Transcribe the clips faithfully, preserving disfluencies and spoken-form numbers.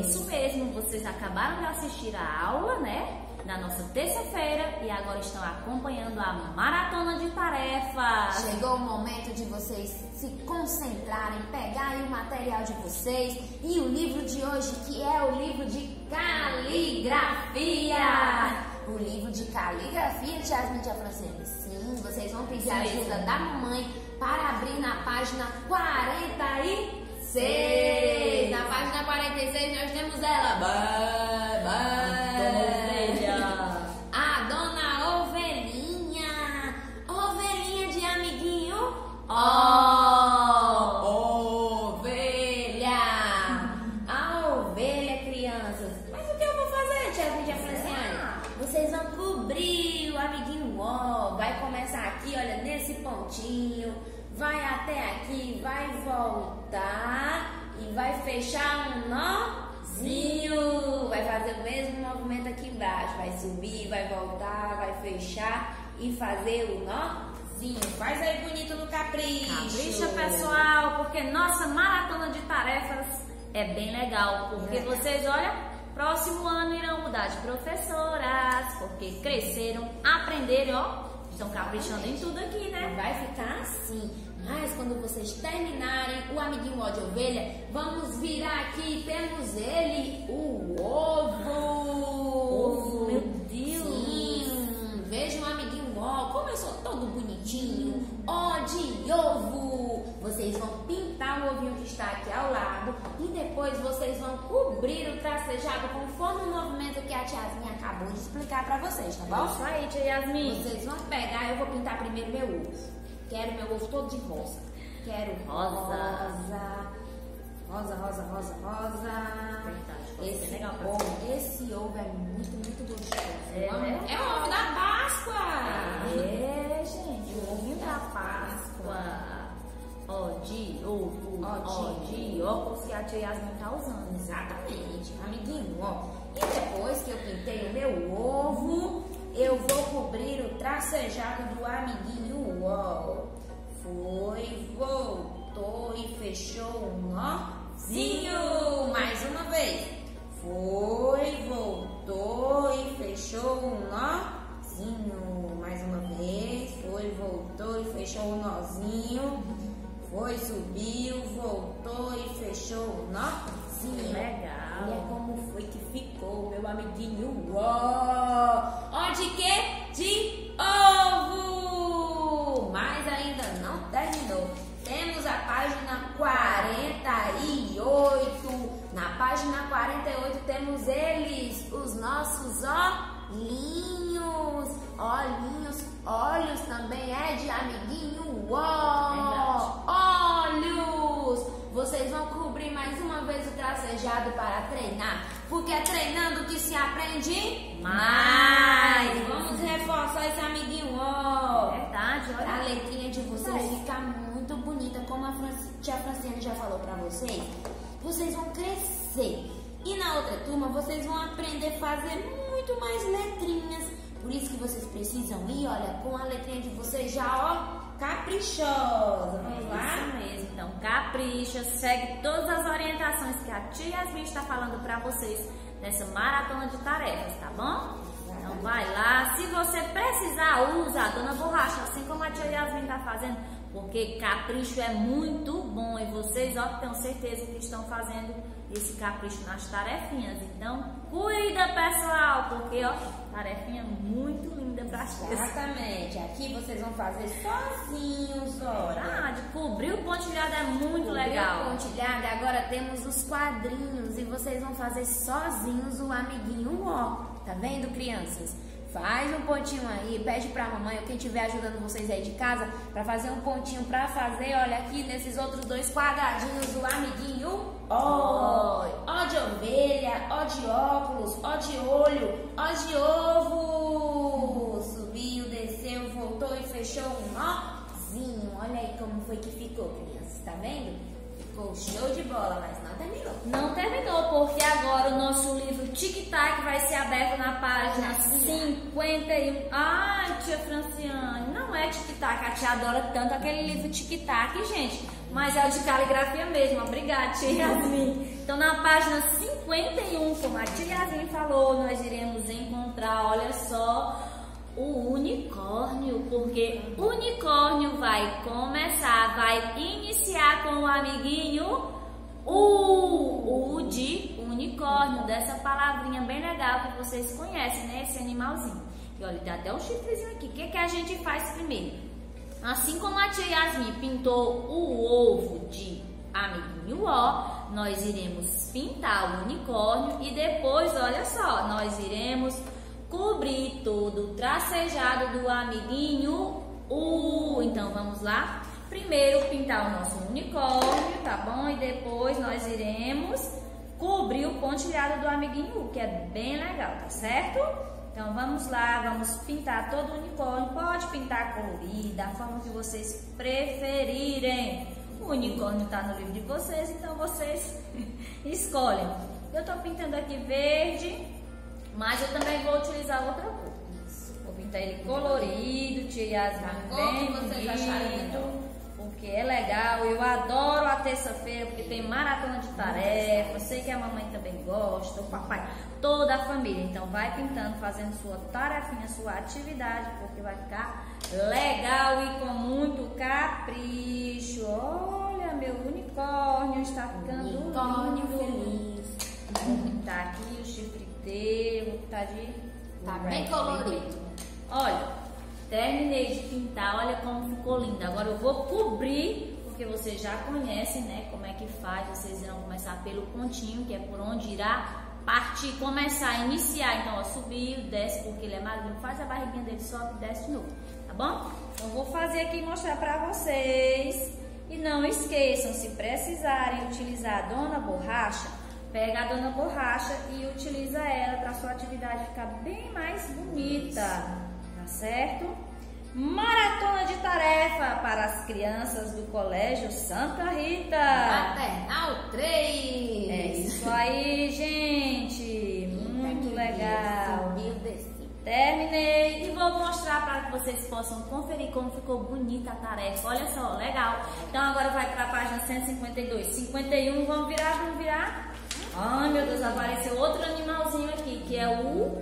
isso mesmo, vocês acabaram de assistir a aula, né? Na nossa terça-feira e agora estão acompanhando a maratona de tarefas. Chegou o momento de vocês se concentrarem, pegarem o material de vocês e o livro de hoje, que é o livro de caligrafia. O livro de caligrafia, Jasmine e Tia Franciane. Sim, vocês vão pedir a ajuda da mamãe para abrir na página quarenta e seis. Na página quarenta e seis nós temos ela. Bye, bye. A dona Ovelhinha. Ovelhinha de amiguinho. Oh, ovelha. A ovelha, crianças. Mas o que eu vou fazer, Tia Tia Franciane? Vocês vão cobrir o amiguinho ó. Vai começar aqui, olha, nesse pontinho. Vai até aqui, vai voltar e vai fechar um nozinho. Vai fazer o mesmo movimento aqui embaixo. Vai subir, vai voltar, vai fechar e fazer o nozinho. Faz aí bonito no capricho. Capricha, pessoal, porque nossa maratona de tarefas é bem legal. Porque legal. Vocês, olha, próximo ano irão mudar de professoras, porque cresceram, aprenderam, ó. Estão caprichando em tudo aqui, né? Vai ficar assim. Mas quando vocês terminarem o amiguinho ó de ovelha, vamos virar aqui e temos ele, o ovo. Ovo, meu Deus. Sim, veja o amiguinho ó, como eu sou todo bonitinho. Ó de ovo. Vocês vão pintar o ovinho que está aqui ao lado e depois vocês vão cobrir o tracejado conforme o movimento que a tiazinha acabou de explicar para vocês, tá bom? Isso aí, tia Yasmin. Vocês vão pegar, eu vou pintar primeiro meu ovo. Quero meu ovo todo de rosa. Quero rosa. Rosa, rosa, rosa, rosa, rosa. Verdade, esse legal pra ovo, esse ovo é muito, muito gostoso. É, é, é o ovo da Páscoa. É, gente, o ovinho da Páscoa. Ó de ovo, ó de óculos que a tia Yasmin tá usando. Exatamente, amiguinho, ó. E depois que eu pintei o meu ovo, eu vou cobrir o tracejado do amiguinho, ó. Foi, voltou e fechou um nozinho. Mais uma vez. Foi, voltou e fechou um nozinho. Mais uma vez. Foi, voltou e fechou um nozinho. Foi, subiu, voltou e fechou um nozinho. Legal. Olha como foi que ficou, meu amiguinho. Ó, ó de quê? De ovo! Mas ainda não terminou. Temos a página quarenta e oito. Na página quarenta e oito temos eles, os nossos olhinhos. Olhinhos, olhos também é de amiguinho. Ó, olhos. Vocês vão cobrir mais uma vez o tracejado para treinar, porque é treinando que se aprende mais. Vamos reforçar esse amiguinho, ó. Verdade, olha. A letrinha de vocês fica muito bonita, como a Franci... tia Franciane já falou para vocês. Vocês vão crescer e na outra turma vocês vão aprender a fazer muito mais letrinhas. Por isso que vocês precisam ir, olha, com a letrinha de vocês já, ó, caprichosa. Vamos lá? Isso mesmo. Então, capricha, segue todas as orientações que a tia Yasmin está falando para vocês nessa maratona de tarefas, tá bom? Então, vai lá. Se você precisar, usa a dona borracha, assim como a tia Yasmin está fazendo, porque capricho é muito bom e vocês, ó, tenho certeza que estão fazendo esse capricho nas tarefinhas. Então, cuida, pessoal, porque, ó, tarefinha muito linda pra vocês. Exatamente. Aqui vocês vão fazer sozinhos, olha. Verdade, cobrir o pontilhado é muito Cobrir legal. o pontilhado, agora temos os quadrinhos e vocês vão fazer sozinhos o amiguinho ó. Tá vendo, crianças? Faz um pontinho aí, pede pra mamãe ou quem estiver ajudando vocês aí de casa pra fazer um pontinho pra fazer, olha aqui nesses outros dois quadradinhos o amiguinho ó. Ó de ovelha, ó de óculos, ó de olho, ó de ovo. Subiu, desceu, voltou e fechou um nozinho. Olha aí como foi que ficou, crianças, tá vendo? Ficou show de bola, mas não terminou. Não terminou, porque agora o nosso livro Tic Tac vai ser aberto na página cinquenta e um. Ai, tia Franciane, não é Tic Tac, a tia adora tanto aquele livro Tic Tac, gente. Mas é o de caligrafia mesmo, obrigada, tia Yasmin. Então, na página cinquenta cinquenta e um, como a tia Yasmin falou, nós iremos encontrar, olha só, o unicórnio, porque o unicórnio vai começar, vai iniciar com o amiguinho U, U de unicórnio, dessa palavrinha bem legal que vocês conhecem, né? Esse animalzinho. E olha, tem até um chifrezinho aqui. O que, que a gente faz primeiro? Assim como a tia Yasmin pintou o ovo de amiguinho O, nós iremos pintar o unicórnio e depois, olha só, nós iremos cobrir todo o tracejado do amiguinho U. Então, vamos lá? Primeiro pintar o nosso unicórnio, tá bom? E depois nós iremos cobrir o pontilhado do amiguinho U, que é bem legal, tá certo? Então vamos lá, vamos pintar todo o unicórnio. Pode pintar colorido, da forma que vocês preferirem. O unicórnio tá no livro de vocês, então vocês escolhem. Eu tô pintando aqui verde, mas eu também vou utilizar outra cor. Vou pintar ele colorido, tia Yasmin, bem bonito. Porque é legal, eu adoro a terça-feira, porque tem maratona de tarefa, sei que a mamãe também gosta, o papai, toda a família. Então vai pintando, fazendo sua tarefinha, sua atividade, porque vai ficar legal e com muito capricho. Olha, meu unicórnio está ficando unicórnio lindo. Feliz. Vou pintar aqui o chifre dele, vou pintar de... Tá bem colorido. Olha... Terminei de pintar, olha como ficou lindo. Agora eu vou cobrir, porque vocês já conhecem, né, como é que faz. Vocês irão começar pelo pontinho, que é por onde irá partir, começar, iniciar. Então, ó, subir, desce, porque ele é magrinho. Faz a barriguinha dele, sobe e desce de novo, tá bom? Então, vou fazer aqui e mostrar pra vocês. E não esqueçam, se precisarem utilizar a Dona Borracha, pega a Dona Borracha e utiliza ela para sua atividade ficar bem mais bonita. Tá certo? Maratona de tarefa para as crianças do Colégio Santa Rita. Maternal três. É isso aí, gente. Muito legal. Terminei e vou mostrar para que vocês possam conferir como ficou bonita a tarefa. Olha só, legal. Então agora vai para a página cento e cinquenta e dois, cinquenta e um. Vamos virar, vamos virar. Ai, meu Deus, apareceu outro animalzinho aqui, que é o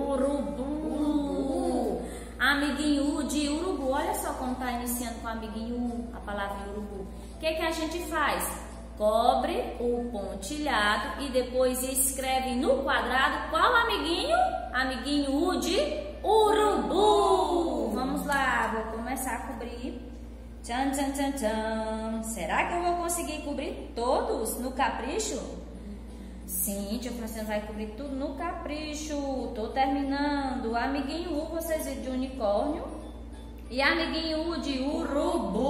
urubu. Amiguinho U de urubu. Olha só como tá iniciando com amiguinho U, a palavra urubu. O que que a gente faz? Cobre o pontilhado e depois escreve no quadrado qual amiguinho? Amiguinho U de urubu. Vamos lá, vou começar a cobrir. Tchan, tchan, tchan, tchan. Será que eu vou conseguir cobrir todos no capricho? Sim, tia Francina vai cobrir tudo no capricho. Tô terminando. Amiguinho U, vocês viram de unicórnio. E amiguinho U de urubu.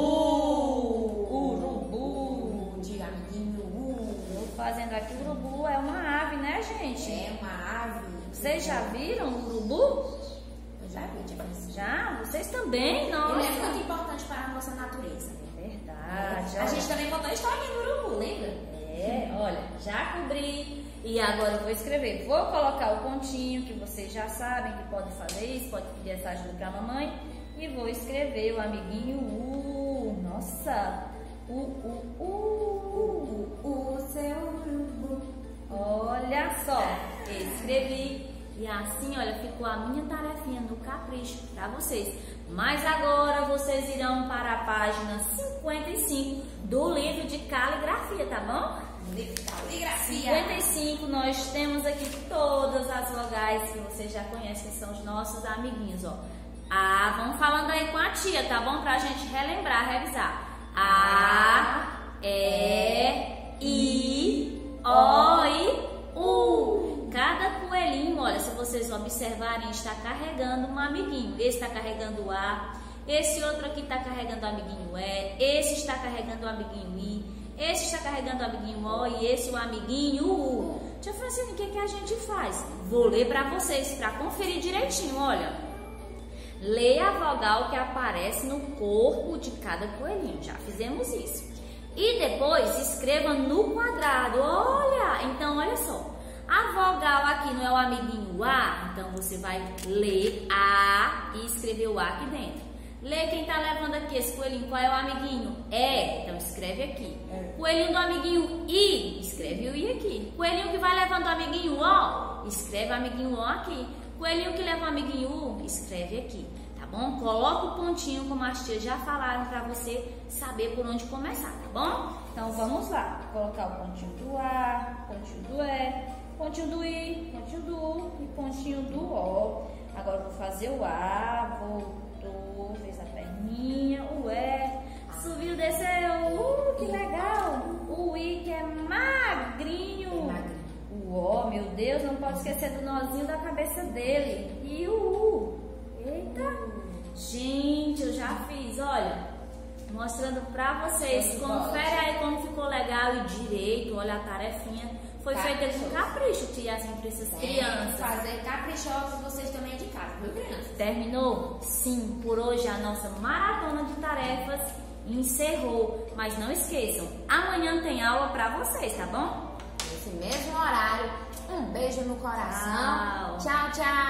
Urubu. De amiguinho U. Tô fazendo aqui o urubu. É uma ave, né, gente? É uma ave. Vocês já viram o urubu? Eu já vi, tia Francina. Já? Vocês também? Não. Ele é muito importante para a nossa natureza. É verdade. A gente também contou a história do urubu, lembra? É, olha, já cobri e agora eu vou escrever. Vou colocar o pontinho, que vocês já sabem que pode fazer isso, pode pedir essa ajuda pra mamãe. E vou escrever o amiguinho U. Nossa! U, U, U, U, U, seu urubu. Olha só, escrevi. E assim, olha, ficou a minha tarefinha no capricho pra vocês. Mas agora vocês irão para a página cinquenta e cinco do livro de caligrafia, tá bom? Caligrafia. cinquenta e cinco, nós temos aqui todas as vogais que vocês já conhecem, que são os nossos amiguinhos, ó. A, vamos falando aí com a tia, tá bom? Pra gente relembrar, revisar. A, E, I, O e U. Cada coelhinho, olha, se vocês observarem, está carregando um amiguinho. Esse está carregando o A, esse outro aqui está carregando o amiguinho E, esse está carregando o amiguinho I, esse está carregando o amiguinho O e esse o amiguinho U. Tia Francine, o que, que a gente faz? Vou ler para vocês, para conferir direitinho, olha. Leia a vogal que aparece no corpo de cada coelhinho, já fizemos isso. E depois escreva no quadrado, olha, então olha só. A vogal aqui não é o amiguinho A, então você vai ler A e escrever o A aqui dentro. Lê quem tá levando aqui esse coelhinho. Qual é o amiguinho? É. Então escreve aqui. É. Coelhinho do amiguinho I. Escreve o I aqui. Coelhinho que vai levando o amiguinho O. Escreve o amiguinho O aqui. Coelhinho que leva o amiguinho U. Escreve aqui. Tá bom? Coloca o pontinho, como as tias já falaram, pra você saber por onde começar, tá bom? Então vamos lá. Vou colocar o pontinho do A, pontinho do E, pontinho do I, pontinho do U e pontinho do O. Agora eu vou fazer o A, voltou, fez a perninha, o E, subiu, desceu, uh, que legal! O I que é magrinho, É magrinho. o O, meu Deus, não pode esquecer do nozinho da cabeça dele, e o U, eita, gente, eu já fiz, olha, mostrando pra vocês, confere aí como ficou legal e direito, olha a tarefinha. Foi feita com capricho, tiazinha, para essas crianças. Fazer caprichosos vocês também de casa, viu, crianças? Terminou? Sim, por hoje a nossa maratona de tarefas encerrou. Mas não esqueçam, amanhã tem aula pra vocês, tá bom? Nesse mesmo horário. Um beijo no coração. Tchau. Tchau, tchau.